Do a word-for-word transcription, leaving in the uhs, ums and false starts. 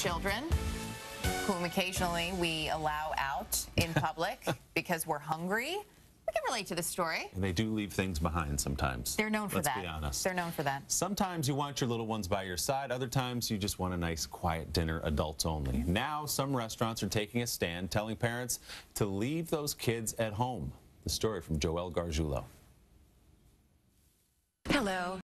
children, whom occasionally we allow out in public because we're hungry. We can relate to this story. And they do leave things behind sometimes. They're known for Let's that. Let's be honest. They're known for that. Sometimes you want your little ones by your side. Other times you just want a nice, quiet dinner, adults only. Mm-hmm. Now some restaurants are taking a stand, telling parents to leave those kids at home. The story from Joelle Gargiulo. Hello.